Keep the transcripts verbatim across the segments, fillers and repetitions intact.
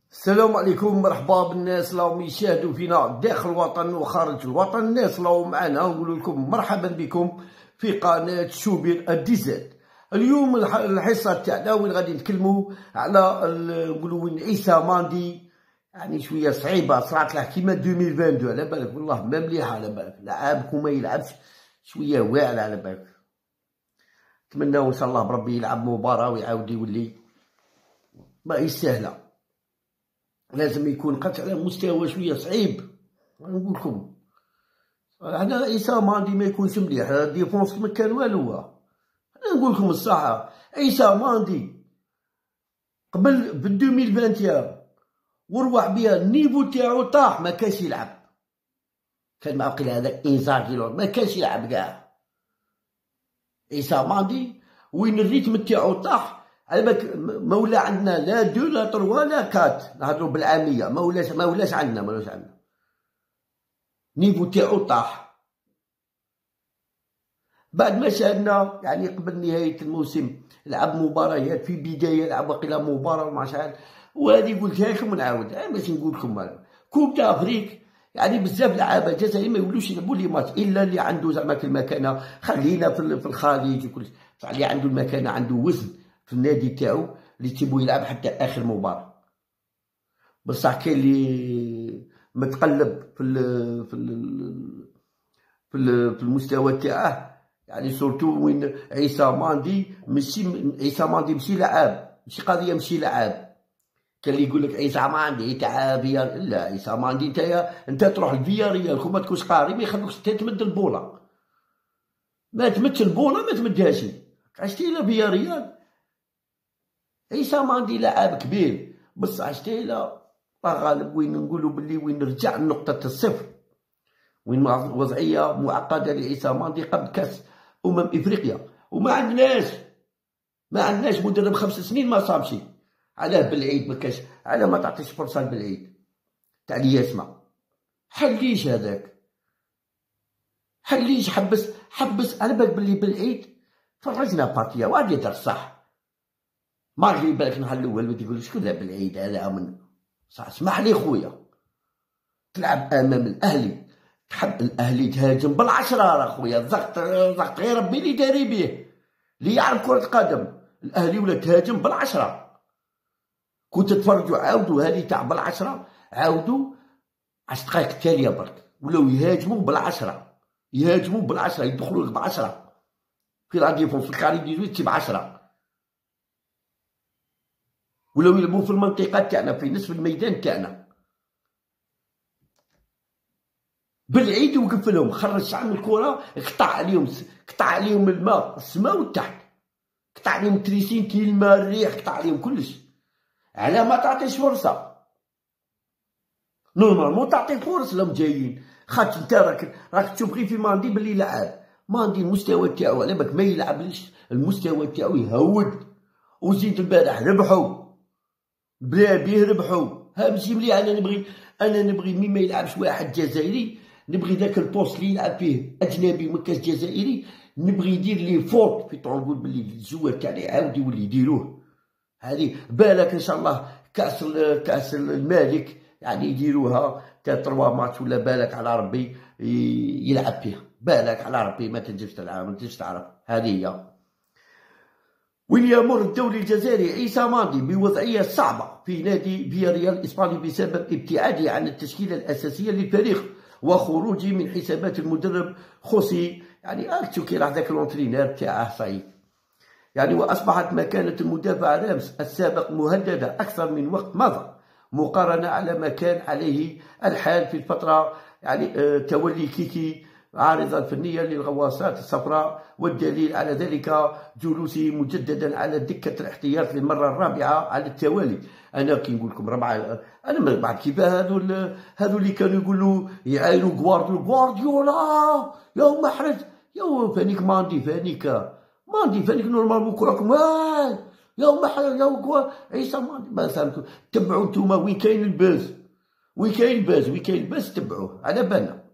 السلام عليكم، مرحبا بالناس راهم يشاهدوا فينا داخل الوطن وخارج الوطن. الناس راهم معنا نقول لكم مرحبا بكم في قناه شوبير الديزاد. اليوم الحصه تاعنا وين غادي نتكلموا على نقولوا وين عيسى ماندي. يعني شويه صعيبه صرات له كيما ألفين واثنين وعشرين على بالك، والله ما مليحه على بالك، لعابك وما يلعبش شويه واعره على بالك. نتمناو ان شاء الله بربي يلعب مباراه ويعاود يولي ماهيش سهله، لازم يكون قد على مستوى شويه صعيب. نقول لكم هنا عيسى ماندي ما يكونش مليح، ديفونس ما كان والو. انا نقول لكم الصحه، عيسى ماندي قبل ب ألفين وواحد وروح بها النيفو تاعو طاح، ما كانش يلعب. كان معقل هذا انزاغي ما كانش يلعب كاع. عيسى ماندي وين الريتم تاعو طاح، على بالك ما ولا عندنا لا دو لا تروا لا كات، نهضروا بالعاميه، ما ولاش ما ولاش عندنا ما ولاش عندنا نيفو تاعو طاح. بعد ما شاهدنا يعني قبل نهايه الموسم لعب مباريات، في بدايه لعب وقيلا مباراه مع شحال، وهذه قلتها لكم ونعاود باش نقول لكم كوب دافريك. يعني بزاف لعابه جزائريين ما يولوش يلعبوا لي ماتش الا اللي عنده زعما في المكانه، خلينا في الخارج وكل شيء، اللي عنده المكانه عنده وزن في النادي تاعو اللي تيبو يلعب حتى اخر مباراه. بصح كاين اللي متقلب في ال في ال في, ال في المستوى تاعه، يعني سورتو وين عيسى ماندي ماشي عيسى ماندي ماشي لعاب، ماشي قضيه ماشي لعاب. كان اللي يقول لك عيسى ماندي تاع فياريال، لا عيسى ماندي نتايا انت تروح لفياريال كون ما تكونش قاري ما يخلوكش انت تمد البوله، ما تمدش البوله ما تمدهاش. عشتي لا فياريال عيسى ماندي لاعب كبير، بصح عشتي لا غالب وين نقولوا باللي وين رجع لنقطه الصفر، وين وضعيه معقده لعيسى ماندي قبل كاس امم افريقيا. وما عندناش ما عندناش مدرب خمس سنين ما صابش. علاه بالعيد ما كاش، علاه ما تعطيش فرصه بالعيد تاع الياسمه؟ حليش هذاك، حليش حبس حبس على بالك باللي بالعيد فرجنا بارتيا واحد يدار صح. ما غير بالك نهار الاول تقول شكون لعب بالعيد هذا من صح. اسمح لي خويا، تلعب امام الاهلي، تحب الاهلي تهاجم بالعشره راه خويا، الضغط ضغط غير ربي اللي داري به، اللي يعرف كره القدم. الاهلي ولا تهاجم بالعشره، كنت تفرجوا عاودوا هذه تاع بالعشره، عاودوا عشر دقائق التاليه برك ولاو يهاجموا بالعشره، يهاجموا بالعشره يدخلوا لك بعشره في لا ديفونس في الخارج ديزويت بعشره، ولاو يلعبوا في المنطقه تاعنا في نصف الميدان تاعنا. بالعيد وقف لهم، خرج شعب من الكره، قطع عليهم قطع عليهم الماء السماء والتحت، قطع عليهم تريسين الماء الريح، قطع عليهم كلش. على ما تعطيش فرصه، نورمالمون تعطي فرص لهم جايين، خاطر انت راك راك تشوف غير في ماندي باللي لعب. ماندي المستوى تاعو على بالك ما يلعبش، المستوى تاعو يهود. وزيد البارح ربحوا بلا بيه ربحوا، ها ماشي مليح. انا نبغي انا نبغي مين ما يلعبش واحد جزائري، نبغي ذاك البوست اللي يلعب فيه اجنبي ما كاش جزائري، نبغي يدير لي فوت في طون نقول باللي الزوار تاعنا يعاود يولي يديروه. هذه بالك ان شاء الله كاس كاس الملك يعني يديروها تا تروا ماتش ولا بالك على ربي يلعب فيها، بالك على ربي ما تنجمش تلعب ما تنجمش تعرف. هذه هي وين يمر الدوري الجزائري عيسى ماندي بوضعيه صعبه في نادي فياريال الاسباني بسبب ابتعاده عن التشكيله الاساسيه للفريق وخروجه من حسابات المدرب خوسي. يعني اكتو كي راح ذاك لونترينير تاعه صعيب يعني. واصبحت مكانه المدافع رامس السابق مهدده اكثر من وقت مضى، مقارنه على ما كان عليه الحال في الفتره يعني آه تولي كيكي عارضا فنيا للغواصات الصفراء، والدليل على ذلك جلوسه مجددا على دكه الاحتياط للمره الرابعه على التوالي. انا كي نقول لكم ربعه، انا من بعد كيف هذو هذو اللي كانوا يقولوا يعايروا غوارديولا غوارديولا يا محرز يا فانيك ماندي فانيك ماندي فانيك نورمالمون كراكم هاي يا محرز يا كوا عيسى ماندي. ما فهمتوا تبعوا نتوما وين كاين الباز، وين كاين الباز وين كاين الباز تبعوه على بالنا.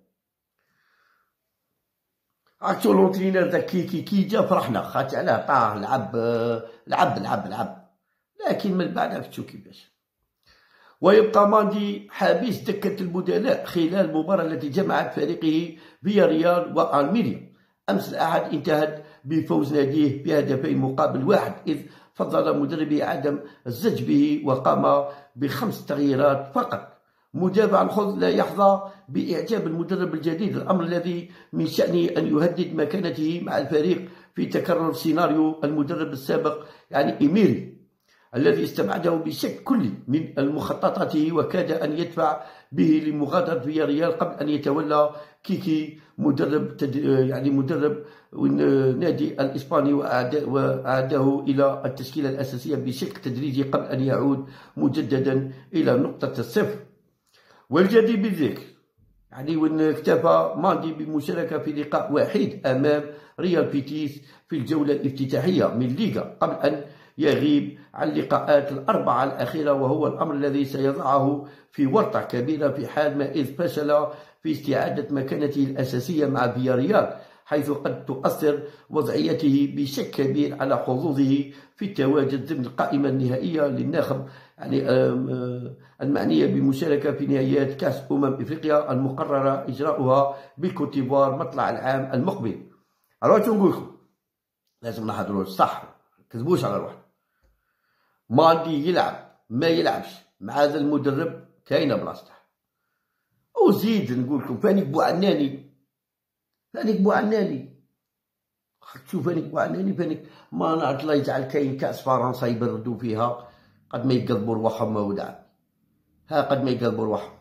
عرفتو لونترينير داك كي كي جا فرحنا خاطر علاه طاه لعب لعب لعب لعب، لكن من بعد عرفتو كيفاش. ويبقى ماندي حابس دكة البدلاء خلال المباراة التي جمعت فريقه فياريال وألميريا. أمس الأحد انتهت بفوز ناديه بهدفين مقابل واحد، إذ فضل مدربه عدم الزج به وقام بخمس تغييرات فقط. مدافع الخضر لا يحظى بإعجاب المدرب الجديد، الأمر الذي من شأنه أن يهدد مكانته مع الفريق في تكرر سيناريو المدرب السابق يعني إيميري، الذي استبعده بشكل كلي من مخططاته وكاد أن يدفع به لمغادرة فياريال قبل أن يتولى كيكي مدرب تد... يعني مدرب النادي الإسباني وأعاده إلى التشكيلة الأساسية بشكل تدريجي قبل أن يعود مجددا إلى نقطة الصفر. والجدير بالذكر يعني وأن اكتفى ماندي بالمشاركة في لقاء وحيد أمام ريال بيتيس في الجولة الافتتاحية من ليغا قبل أن يغيب عن اللقاءات الأربعة الأخيرة، وهو الأمر الذي سيضعه في ورطة كبيرة في حال ما إذ فشل في استعادة مكانته الأساسية مع فياريال، حيث قد تؤثر وضعيته بشكل كبير على حظوظه في التواجد ضمن القائمة النهائية للناخب يعني المعنية بالمشاركة في نهائيات كأس أمم إفريقيا المقررة إجراؤها بالكوت ديفوار مطلع العام المقبل. أروح نقول لكم لازم نحضروا الصح، كذبوش على روحنا. ماندي يلعب ما يلعبش مع هذا المدرب كاينه بلاصته. وزيد نقول لكم فانيك بوعناني فانيك بوعناني تشوف فانيك بوعناني فانيك ما نعرف الله يجعل كاين كاس فرنسا يبردوا فيها قد ما يقلبوا رواحهم ودعا ها قد ما يقلبوا رواحهم.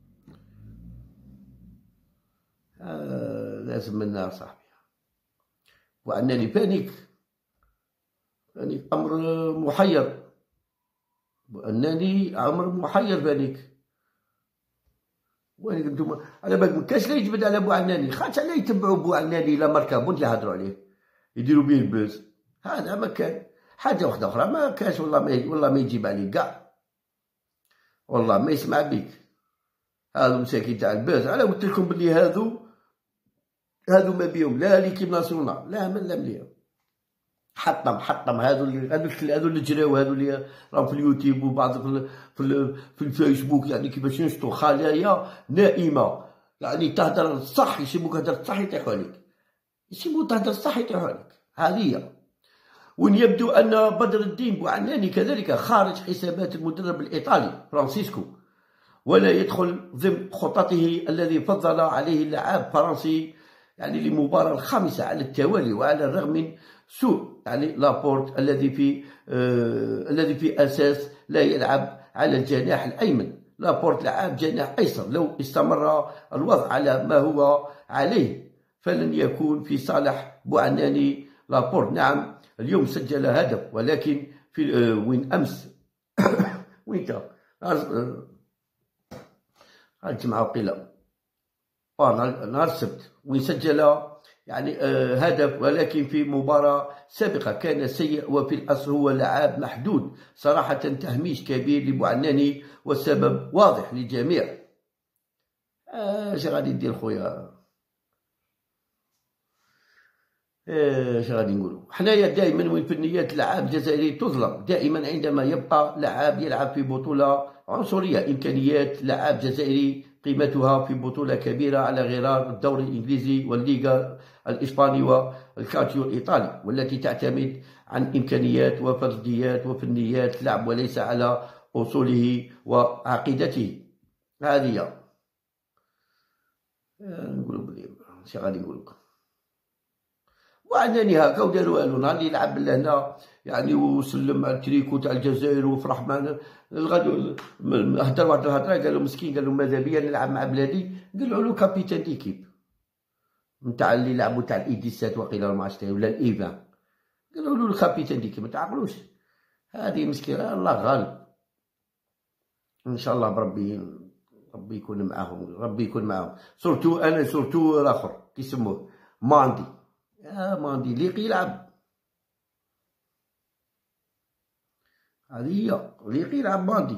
آه لازم منا صاحبي بوعناني فانيك فانيك امر محير، أنني عمر محير فانيك. وين نتوما على بالك مكاش لا يجبد على بوعناني، خاطش علاه يتبعوا بوعناني لا ماركابونت اللي هضروا عليه يديروا به البوز، هذا ما كان. حاجة واحدة أخرى ما كاش والله ما والله ما يجيب عليك كاع، والله ما يسمع بيك. هادو مساكين تاع البوز، علاه قلت لكم بلي هادو هادو ما بيهم لا ليكيب ناسيونال لا من لا مليهم. حطم حطم هادو اللي هادو اللي جراو، هادو اللي راهم في اليوتيوب وبعض في في, في الفيسبوك يعني كيفاش ينشطوا خلايا نائمه، يعني تهدر الصح يسيبوك هدر الصح يطيحوا عليك، يسيبوك تهدر الصح يطيحوا عليك. هذه هي. وين يبدو ان بدر الدين بوعناني كذلك خارج حسابات المدرب الايطالي فرانسيسكو، ولا يدخل ضمن خططه الذي فضل عليه اللاعب الفرنسي يعني للمباراة الخامسة على التوالي، وعلى الرغم من سوء يعني لابورت الذي في آه الذي في أساس لا يلعب على الجناح الأيمن. لابورت لعب جناح أيسر، لو استمر الوضع على ما هو عليه فلن يكون في صالح بوعناني لابورت. نعم اليوم سجل هدف، ولكن في آه وين أمس وين تا نهار الجمعة وقيلة نهار السبت وين سجل يعني آه هدف، ولكن في مباراة سابقة كان سيء، وفي الأصل هو لاعب محدود. صراحة تهميش كبير لبوعناني والسبب واضح للجميع. اش آه غادي دير خويا، اش آه غادي نقولوا حنايا دائما وين فنيات اللاعب الجزائري تظلم دائما عندما يبقى لاعب يلعب في بطولة عنصرية. إمكانيات لاعب جزائري قيمتها في بطولة كبيرة على غرار الدوري الإنجليزي والليغا الإسباني والكالتشيو الإيطالي، والتي تعتمد عن إمكانيات وفرديات وفنيات لعب وليس على أصوله وعقيدته. هذه نقولوا بلي شي غادي نقول لكم. وعناني هكا وداروا قالوا نهار اللي يلعب لهنا يعني وسلم على التريكو تاع الجزائر وفرح معنا غادي هدر واحد الهضره قال له مسكين، قال له ماذا بيا نلعب مع بلادي، قالوا له كابيتان ديكيب نتاع اللي لعبوا تاع الايديسات وقيلا ما عرفتش ولا الايفان، قالوا له الكابيتان ديكيب ما تعقلوش. هذه مسكينه الله غالب، ان شاء الله بربي ربي يكون معاهم، ربي يكون معاهم. سورتو انا سورتو الاخر كيسموه ماندي، يا ماندي ليق يلعب، هذه هي ليق يلعب ماندي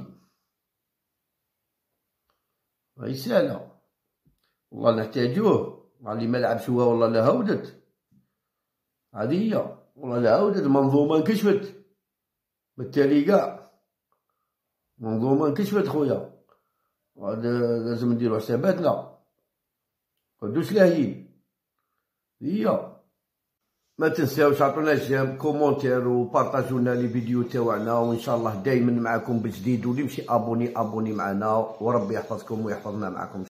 راهي ساهله والله نحتاجوه. اللي ما لعبش هو والله لا هودت، هذه هي والله لا هودت المنظومه انكشفت بالتالي كاع منظومة انكشفت خويا، هذا لازم نديرو حساباتنا، مندوش لاهيين. هي ما تنساوش عطونا جيم كومونتير وبارطاجونا لي فيديو تاوعنا، وان شاء الله دايما معاكم بجديد، واللي مشي ابوني ابوني معنا، وربي يحفظكم ويحفظنا معاكم.